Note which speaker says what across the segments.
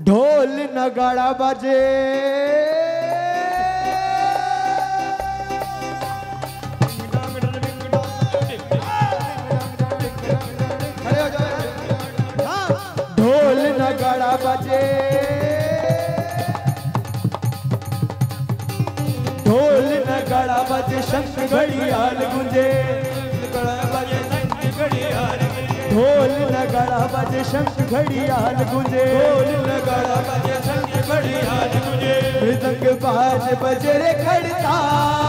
Speaker 1: ढोल नगाड़ा बजे ढोल नगाड़ा बजे ढोल नगाड़ा बजे शंख घड़ियाल गुंजे ढोल नगाड़ा बजे शंख घड़ियाल गुंजे
Speaker 2: ढोल नगाड़ा बजे शंख घड़ियाल गुंजे
Speaker 1: मृदंग बाज बजे रे खड़ता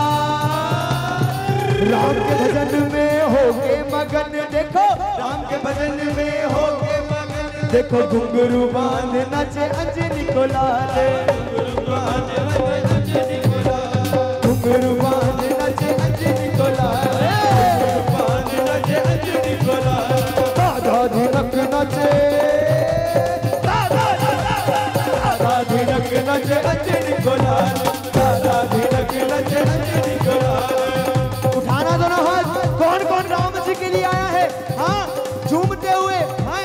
Speaker 1: राम के भजन में होके मगन देखो
Speaker 2: राम के भजन में होके मगन
Speaker 1: देखो घुंघरू बांध नाचे अंजनी को लाले घुंघरू बांध नाचे अंजनी को लाले दादा धिनक नाचे दादा धिनक नाचे अंजनी को लाले दादा धिनक नाचे अंजनी को लाले। उठाना दोनों हाथ। कौन कौन राम जी के लिए आया है? हाँ झूमते हुए हाँ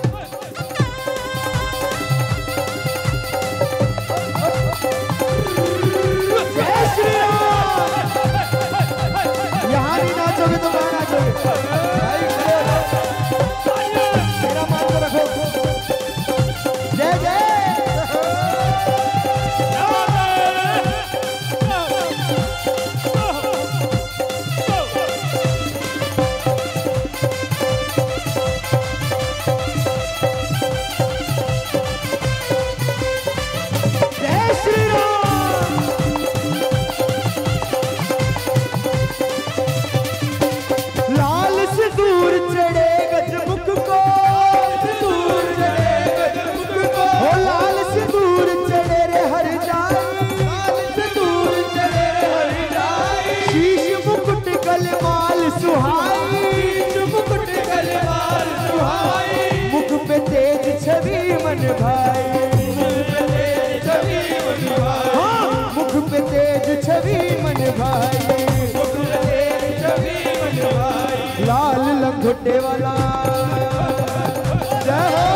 Speaker 1: जय श्री राम। यहाँ नहीं नाचोगे तो कहाँ नाचोगे? भाई मेरा मान को रखो। जय जय मुख पे तेज छवि मन भाई हाँ मुख पे तेज छवि मन भाई लाल लंगोटे वाला जय हो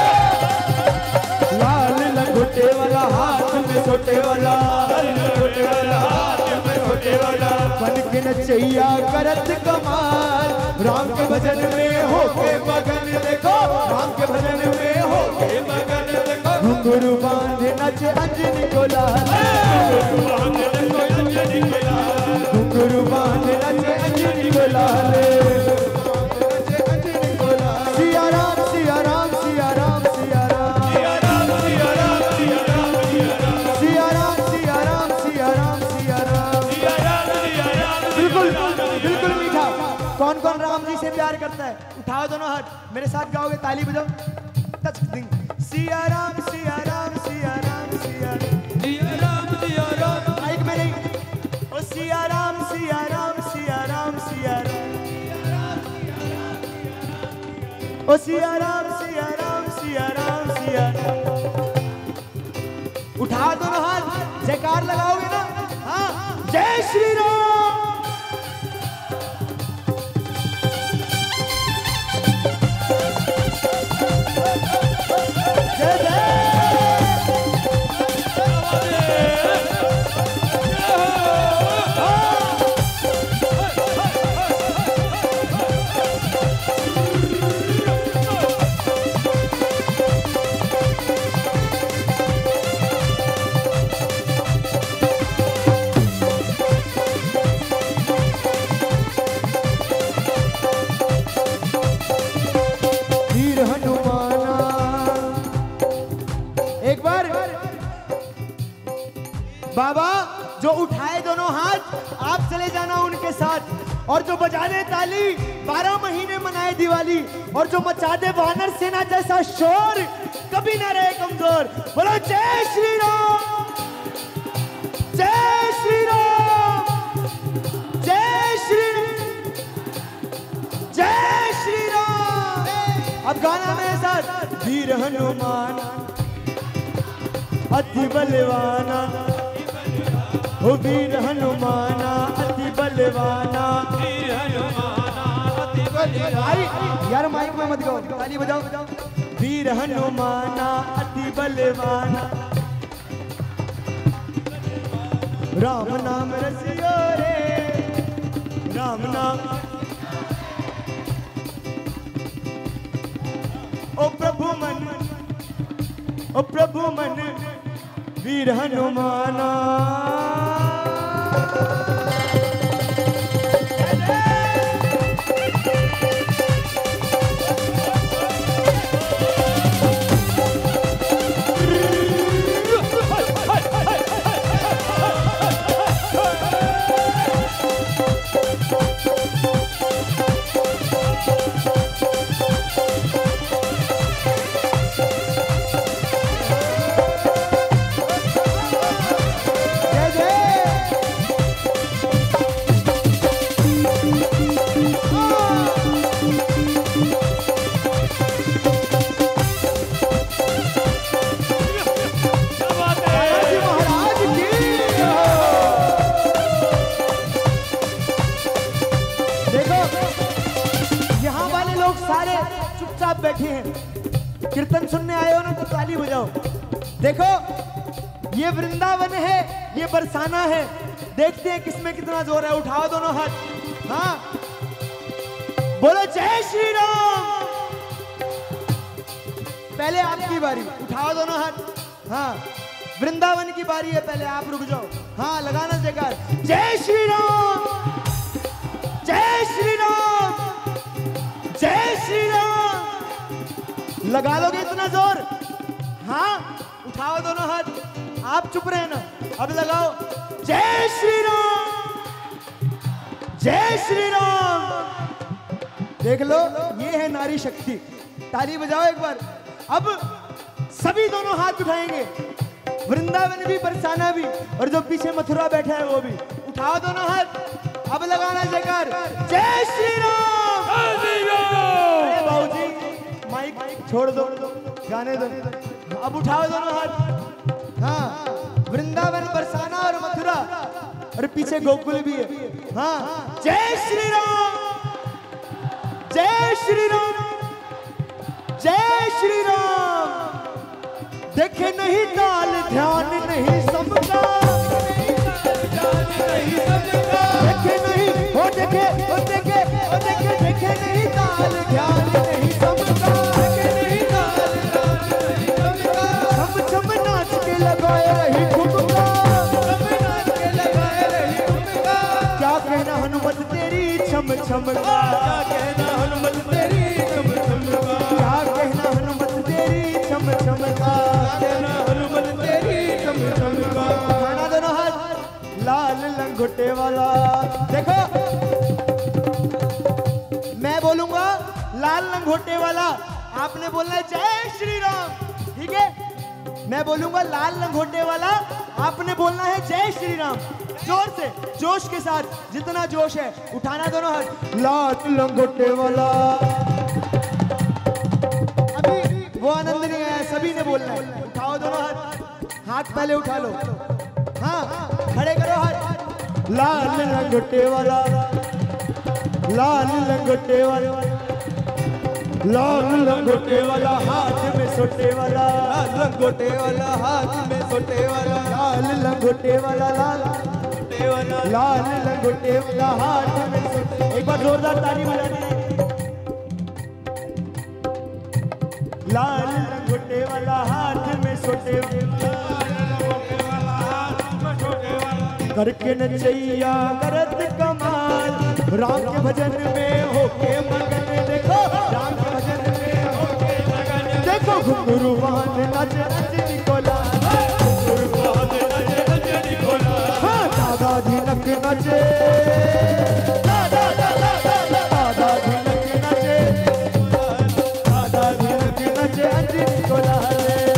Speaker 1: लाल लंगोटे वाला हाथ में छोटे वाला बन के नचैया करत कमाल राम के भजन में होके मगन देखो राम के भजन में होके मगन देखो घुंघरू बांधे नचे अंजनी को लाले घुंघरू बांधे नचे अंजनी को लाले सिया राम सिया राम सिया राम सिया राम सिया राम सिया राम सिया राम सिया राम सिया राम सिया राम सिया राम बिल्कुल बिल्कुल मीठा। कौन कौन राम जी से प्यार करता है? उठाओ दोनों हाथ मेरे साथ गाओगे ताली बजाओ टच दिंग सिया राम सिया राम सिया राम सिया राम माइक में नहीं ओ सिया राम सिया राम सिया राम सिया राम ओ सिया राम सिया राम सिया राम सिया राम। उठाओ दोनों हाथ जयकार लगाओगे ना? हाँ जय श्री राम। बाबा जो उठाए दोनों हाथ आप चले जाना उनके साथ और जो बजा दे ताली 12 महीने मनाए दिवाली और जो मचा दे वानर सेना जैसा शोर कभी ना रहे कमजोर। बोलो जय श्री राम जय श्री राम जय श्री राम। अब गाना मेरे साथ वीर हनुमान अति बलवाना हो वीर हनुमाना अति बलवाना यार माइक में मत गाओ ताली बजाओ वीर हनुमाना अति बलवाना, राम नाम रसियो रे, राम नाम। ओ प्रभु मन वीर हनुमाना। बैठे हैं, कीर्तन सुनने आए हो ना तो ताली बजाओ। देखो ये वृंदावन है, ये बरसाना है, देखते हैं किसमें कितना जोर है। उठाओ दोनों हाथ, हाँ बोलो जय श्री राम। पहले आपकी बारी, उठाओ दोनों हाथ। हाँ वृंदावन की बारी है, पहले आप रुक जाओ। हाँ लगाना जयकार, जय श्री राम, जय श्री राम, जय श्री राम। लगा लोगे इतना जोर? हाँ उठाओ दोनों हाथ, आप चुप रहे ना, अब लगाओ जय श्री राम, जय श्री राम। देख लो ये है नारी शक्ति। ताली बजाओ एक बार। अब सभी दोनों हाथ उठाएंगे, वृंदावन भी बरसाना भी, और जो पीछे मथुरा बैठा है वो भी। उठाओ दोनों हाथ, अब लगाना जयकार, जय श्री राम। अरे बाबूजी माइक छोड़ दो, गाने दो। अब उठाओ दोनों हाथ। हाँ वृंदावन बरसाना और मथुरा, और पीछे गोकुल भी है। हाँ जय श्री राम, जय श्री राम, जय श्री राम। देखे नहीं ताल ध्यान नहीं सबका, देखे नहीं हो देखे हो देखे हो देखे, देखे नहीं ताल ध्यान नहीं सबका, छम छम नाच के लगाए रही ठुमका, क्या कहना हनुमत तेरी छम छम का, क्या कहना हनुमत तेरी छम छम का, क्या कहना हनुमत तेरी छम छम का, कहना हनुमत तेरी छम छम का। खाना दोनों हाथ, लाल लंगोटे वाला। देखो मैं बोलूंगा लाल लंगोटे वाला, आपने बोलना है जय श्री राम, ठीक है? मैं बोलूंगा लाल लंगोटे वाला, आपने बोलना है जय श्री राम। जोर से, जोश के साथ, जितना जोश है। उठाना दोनों हाथ, लाल लंगोटे वाला। अभी वो आनंद नहीं आया, सभी ने बोलना है। उठाओ दोनों हाथ, हाथ पहले उठा लो। हाँ खड़े करो हाथ, लाल लंगोटे वाला, लाल लंगोटे वाला, लाल लंगोटे वाला हाथ में सोटे वाला, लाल लंगोटे वाला हाथ में सोटे वाला, लाल लंगोटे वाला, लाल लंगोटे वाला, लाल लंगोटे वाला हाथ में सोटे। एक बार जोरदार ताली बजानी। लाल लंगोटे वाला हाथ में सोटे वाला, करके नचैया करत कमाल, राम के भजन में होके मगन। देखो राम के भजन में होके मगन, देखो घुंघरू बांध नच अंजनी को लाल, घुंघरू बांध नच अंजनी को लाल। हाँ दादा झिनक नचे, दादा झिनक नचे, दादा झिनक नचे अंजनी को लाल,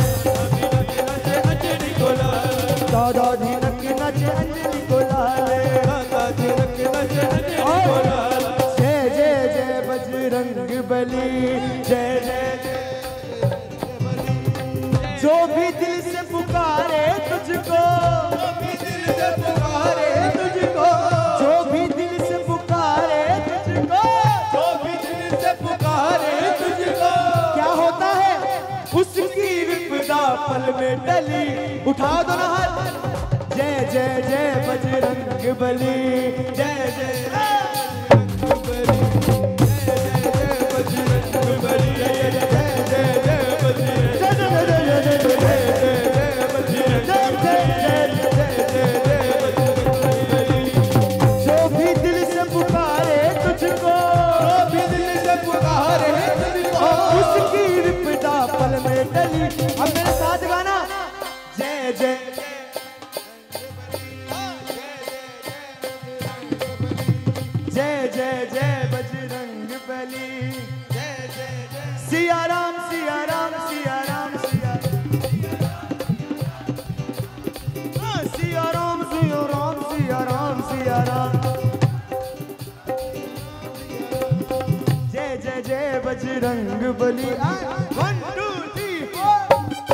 Speaker 1: दादा झिनक नचे अंजनी को लाल, दादा झिनक नचे अंजनी को लाल। जय जय जय बजरंग बली, जय जय जय बली। जो भी दिल से पुकारे तुझको, जो भी दिल से पुकारे तुझको, जो भी दिल से पुकारे तुझको, जो भी दिल से पुकारे तुझको, क्या होता है? में टली। उठाओ दोनों हाथ, जय जय जय बजरंग बली, जय जय अब मेरे साथ गाना, जय जय जय जय जय बजरंग बली, जय जय जय सिया राम सिया राम सिया राम सिया सिया राम सिया राम सिया राम सिया राम, जय जय जय बजरंग बली। 1 2 3 4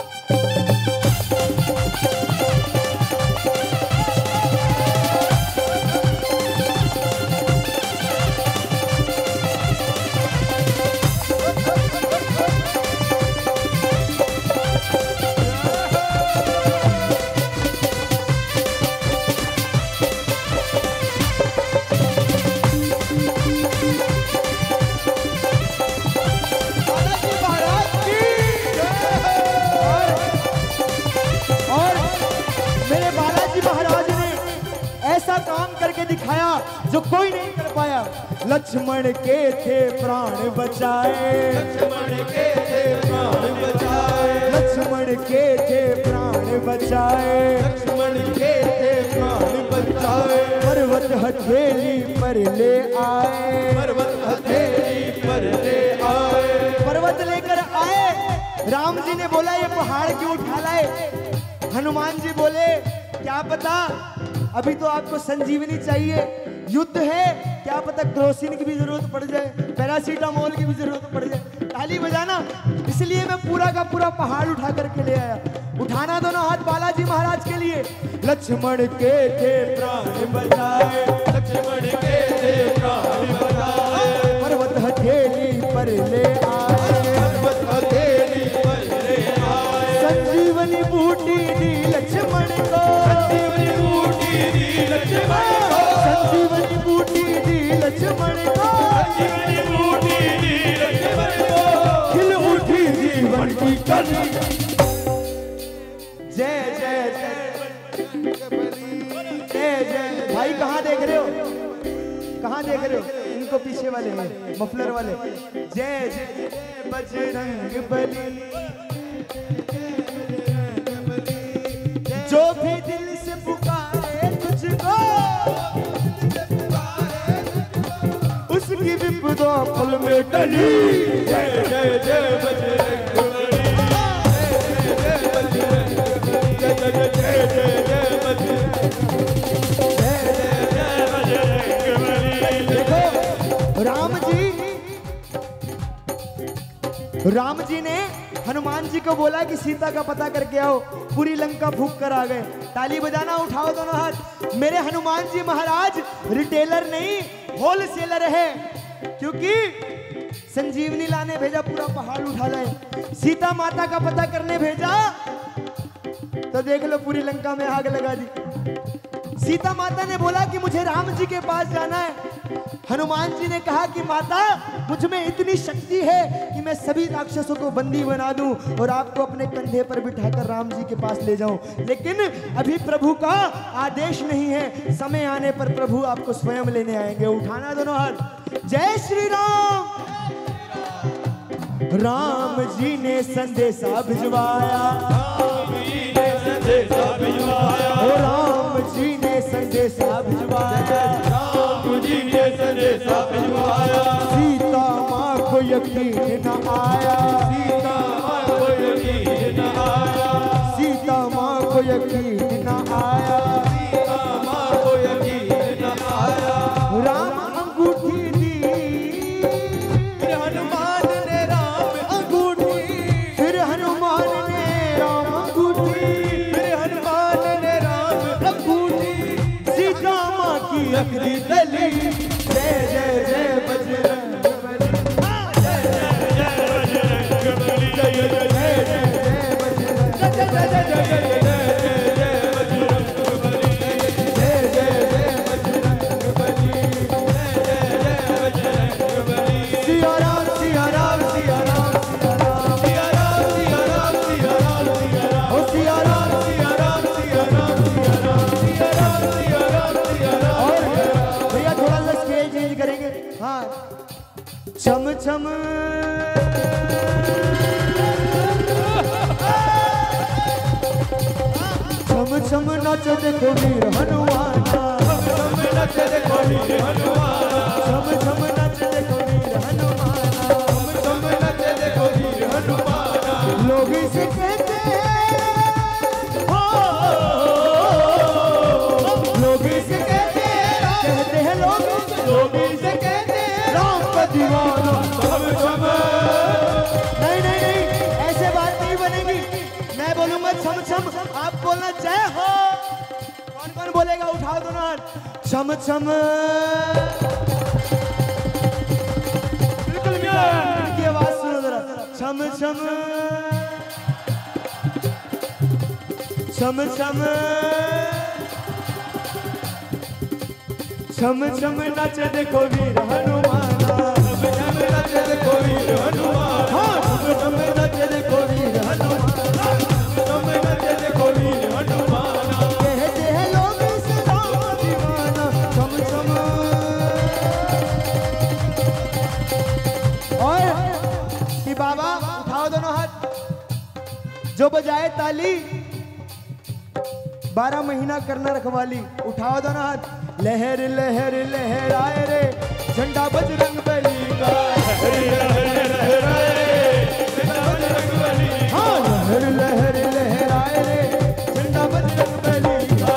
Speaker 1: ऐसा काम करके दिखाया जो कोई नहीं कर पाया। लक्ष्मण के थे प्राण बचाए, लक्ष्मण के थे प्राण बचाए, लक्ष्मण के थे प्राण बचाए, लक्ष्मण के थे प्राण बचाए। पर्वत हथेली पर ले आए, पर्वत हथेली पर ले आए, पर्वत लेकर आए। राम जी ने बोला ये पहाड़ क्यों उठा लाए? हनुमान जी बोले क्या पता अभी तो आपको संजीवनी चाहिए, युद्ध है, क्या पता क्रोसिन की भी जरूरत पड़ जाए, पैरासीटामोल की भी जरूरत पड़ जाए। ताली बजाना, इसलिए मैं पूरा का पूरा पहाड़ उठा करके ले आया। उठाना दोनों हाथ बालाजी महाराज के लिए। लक्ष्मण के थे प्राण बचाए, लक्ष्मण के थे प्राण बचाए। पर्वत हथेली पर ले आए, पर्वत हथेली पर ले आए। संजीवनी बूटी दी लक्ष्मण को, संजीवनी बूटी दी लक्ष्मण को, संजीवनी बूटी दी लक्ष्मण को, संजीवनी बूटी दी लक्ष्मण को। खिल उठी जीवन की कली। जय जय जय जय जय। भाई कहाँ देख रहे हो, कहाँ देख रहे हो? इनको पीछे वाले हैं, मफलर वाले। जय जय जय बजरंग बली, जो भी दिल से पुकारे तुझको, उसकी विपदा पल में टली। जय जय जय बजरंग बली, जय जय बजरंग बली, जय जय जय जय बजरंग, जय जय बजरंग बली। देखो राम जी ने हनुमान जी को बोला कि सीता का पता करके आओ, पूरी लंका फूंक कर आ गए। ताली बजाना, उठाओ दोनों हाथ। मेरे हनुमान जी महाराज रिटेलर नहीं होलसेलर है, क्योंकि संजीवनी लाने भेजा, पूरा पहाड़ उठा लाए। सीता माता का पता करने भेजा तो देख लो पूरी लंका में आग लगा दी। सीता माता ने बोला कि मुझे राम जी के पास जाना है। हनुमान जी ने कहा कि माता मुझ में इतनी शक्ति है कि मैं सभी राक्षसों को बंदी बना दूं और आपको अपने कंधे पर बिठाकर राम जी के पास ले जाऊं, लेकिन अभी प्रभु का आदेश नहीं है, समय आने पर प्रभु आपको स्वयं लेने आएंगे। उठाना दोनों हाथ। जय श्री राम। राम जी ने संदेशा भिजवाया, राम जी ने संदेशा भिजवाया, राम जी ने संदेशा भिजवाया, राम जी ने संदेशा भिजवाया। सीता माँ को यकीन न आया, सीता माँ को यकीन न आया, सीता माँ को यकीन न आया, सीता माँ को यकीन न आया। राम अंगूठी दी, फिर हनुमान ने राम अंगूठी, फिर हनुमान ने राम अंगूठी, फिर हनुमान ने राम अंगूठी। सीता माँ की अखरी तली। जय जय जय बजरंग बली, जय जय जय बजरंग बली, जय जय जय बजरंग, जय जय जय छम छम नाच देखो वीर हनुमाना,
Speaker 2: छम नच देखो वीर हनुमाना,
Speaker 1: छम छम नाच देखो वीर हनुमाना,
Speaker 2: छम नच देखो वीर हनुमाना।
Speaker 1: लोग इसे कहते हैं हो, लोग इसे कहते हैं लोग इसे कहते हैं राम का दीवाना।
Speaker 2: छम छम
Speaker 1: नहीं नहीं नहीं, ऐसे बात नहीं बनेगी। मैं बोलूंगा छम छम, आप बोलना जय हो। कौन कौन बोलेगा, उठाओ दोनों हाथ। छम छम,
Speaker 2: बिल्कुल मियां
Speaker 1: की आवाज सुनो जरा। छम छम छम छम छम छम नाच देखो वीर हनुमाना,
Speaker 2: छम नच देखो वीर हनुमाना,
Speaker 1: हाँ छम नाच देखो वीर हनुमाना।
Speaker 2: छम नच देखो वीर हनुमाना।
Speaker 1: कहते हैं लोग इसे राम का दीवाना। छम छम, और कि बाबा उठाओ दोनों हाथ। जो बजाए ताली 12 महीना करना रखवाली। उठाओ दोनों हाथ। लहर लहर लहराए रे झंडा बजरंग बली का, हाँ लहर लहर लहराए रे झंडा बजरंग बली का।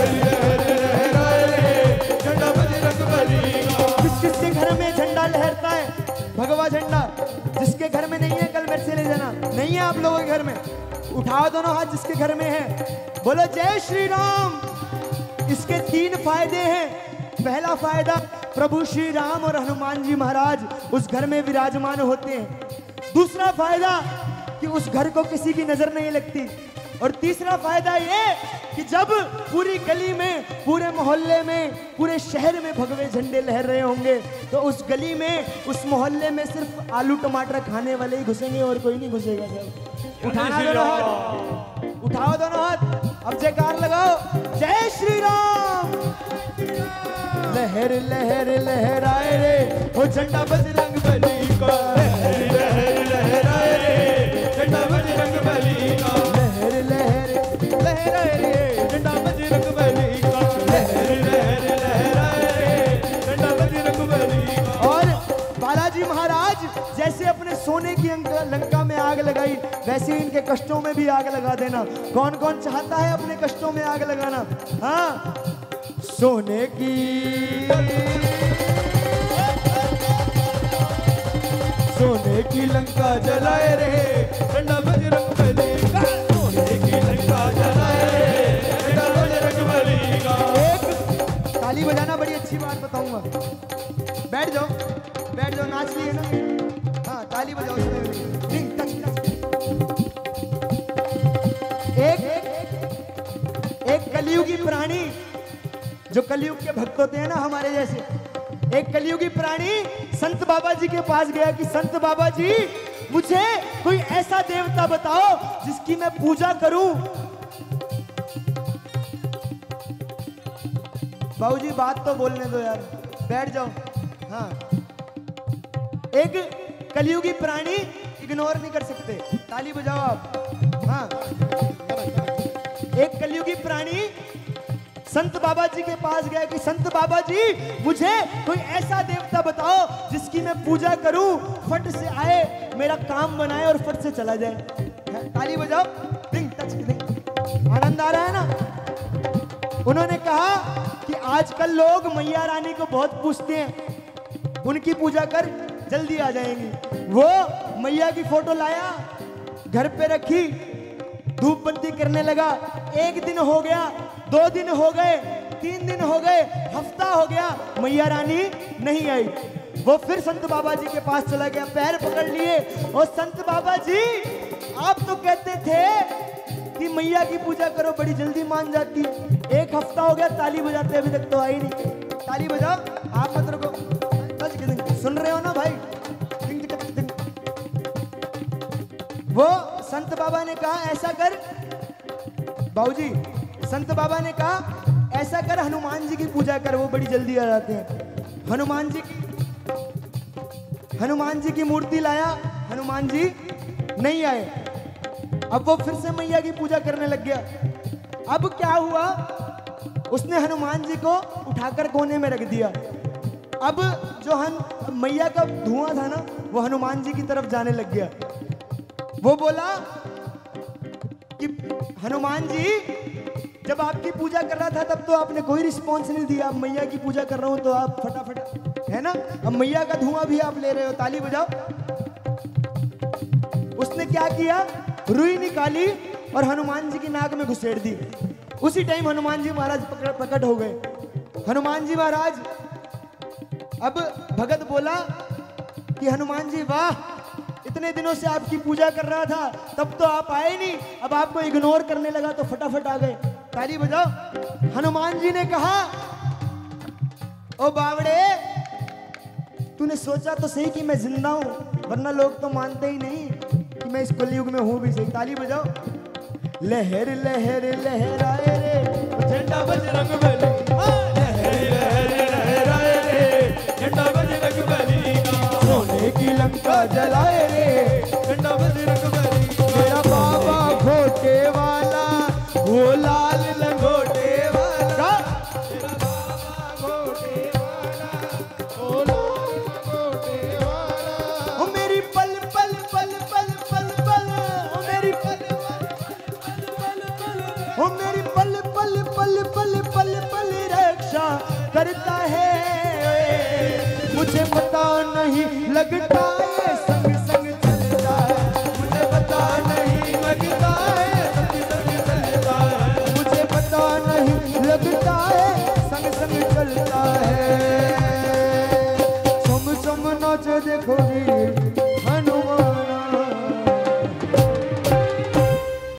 Speaker 2: झंडा बजरंग बली का।
Speaker 1: किस किसके घर में झंडा लहरता है? भगवा झंडा। जिसके घर में नहीं है कल मेरे से ले जाना। नहीं है आप लोगों के घर में, उठाओ दोनों हाथ जिसके घर में है। बोलो जय श्री राम। इसके 3 फायदे हैं। पहला फायदा, प्रभु श्री राम और हनुमान जी महाराज उस घर में विराजमान होते हैं। दूसरा फायदा कि उस घर को किसी की नजर नहीं लगती। और तीसरा फायदा ये कि जब पूरी गली में, पूरे मोहल्ले में, पूरे शहर में भगवे झंडे लहर रहे होंगे तो उस गली में, उस मोहल्ले में सिर्फ आलू टमाटर खाने वाले ही घुसेंगे और कोई नहीं घुसेगा। सर उठाना दोनों हाथ, उठाओ दोनों हाथ। अब जयकार लगाओ, जय श्री राम। लहर लहर लहराए रे ओ झंडा बजरंग बली का,
Speaker 2: लहर लहर लहराए रे झंडा बजरंग बली का।
Speaker 1: लहर लहर लहराए रे झंडा बजरंग बली का।
Speaker 2: लहर लहर लहराए रे झंडा बजरंग बली का।
Speaker 1: और बालाजी महाराज जैसे अपने सोने की लंका में आग लगाई, वैसे ही इनके कष्टों में भी आग लगा देना। कौन कौन चाहता है अपने कष्टों में आग लगाना? हाँ, सोने की सोने की लंका
Speaker 2: जलाए रे झंडा बजरंग बली का। सोने की लंका जलाए रे झंडा बजरंग बली का।
Speaker 1: एक ताली बजाना, बड़ी अच्छी बात बताऊंगा। बैठ जाओ, बैठ जाओ, नाच लिए ना। हाँ ताली बजाओ। डिंग, टच, टच। एक कलयुगी प्राणी, जो कलयुग के भक्त होते हैं ना हमारे जैसे, एक कलयुगी प्राणी संत बाबा जी के पास गया कि संत बाबा जी मुझे कोई ऐसा देवता बताओ जिसकी मैं पूजा करूं। बाबूजी बात तो बोलने दो यार, बैठ जाओ। हाँ, एक कलयुगी प्राणी इग्नोर नहीं कर सकते, ताली बजाओ आप। हाँ, एक कलयुगी प्राणी संत बाबा जी के पास गया कि संत बाबा जी मुझे कोई ऐसा देवता बताओ जिसकी मैं पूजा करूं, फट से आए, मेरा काम बनाए और फट से चला जाए। ताली बजाओ। डिंग, टच, डिंग। आनंद आ रहा है ना? उन्होंने कहा कि आजकल लोग मैया रानी को बहुत पूछते हैं, उनकी पूजा कर जल्दी आ जाएंगी। वो मैया की फोटो लाया, घर पे रखी, धूप बत्ती करने लगा। 1 दिन हो गया, 2 दिन हो गए, 3 दिन हो गए, हफ्ता हो गया, मैया रानी नहीं आई। वो फिर संत बाबा जी के पास चला गया, पैर पकड़ लिए। और संत बाबा जी, आप तो कहते थे कि मैया की पूजा करो बड़ी जल्दी मान जाती है। 1 हफ्ता हो गया, ताली बजाते अभी तक तो आई नहीं। ताली बजाओ, आप मत रुको। सुन रहे हो ना भाई? वो संत बाबा ने कहा ऐसा कर बाबूजी, संत बाबा ने कहा ऐसा कर, हनुमान जी की पूजा कर, वो बड़ी जल्दी आ जाते हैं। हनुमान जी की मूर्ति लाया, हनुमान जी नहीं आए। अब वो फिर से मैया की पूजा करने लग गया। अब क्या हुआ, उसने हनुमान जी को उठाकर कोने में रख दिया। अब जो मैया का धुआं था ना, वो हनुमान जी की तरफ जाने लग गया। वो बोला कि हनुमान जी, जब आपकी पूजा कर रहा था तब तो आपने कोई रिस्पॉन्स नहीं दिया, अब मैया की पूजा कर रहा हूं तो आप फटाफट, है ना, अब मैया का धुआं भी आप ले रहे हो, ताली बजाओ। उसने क्या किया, रुई निकाली और हनुमान जी की नाक में घुसेड़ दी। उसी टाइम हनुमान जी महाराज प्रकट हो गए। हनुमान जी महाराज, अब भगत बोला कि हनुमान जी वाह, इतने दिनों से आपकी पूजा कर रहा था, तब तो आप आए नहीं, अब आपको इग्नोर करने लगा तो फटाफट आ गए, ताली बजाओ। हनुमान जी ने कहा, ओ बावड़े, तूने सोचा तो सही कि मैं जिंदा हूं, वरना लोग तो मानते ही नहीं कि मैं इस कलयुग में हूं भी सही, ताली बजाओ। लहर लहर लहराए रे
Speaker 2: झंडा बजरंगबली, लहर लहर लहराए रे झंडा बजरंगबली का,
Speaker 1: सोने की लंका जलाए रे
Speaker 2: झंडा बजरंगबली का,
Speaker 1: मेरा बाबा घोटे वाला, वो लाल लंगोटे वाला,
Speaker 2: मेरा बाबा घोटे वाला, ओ लाल घोटे वाला,
Speaker 1: ओ मेरी पल पल पल पल पल पल, ओ मेरी पल ओ मेरी पल पल पल पल पल पल रक्षा करता है, मुझे पता नहीं लगता ये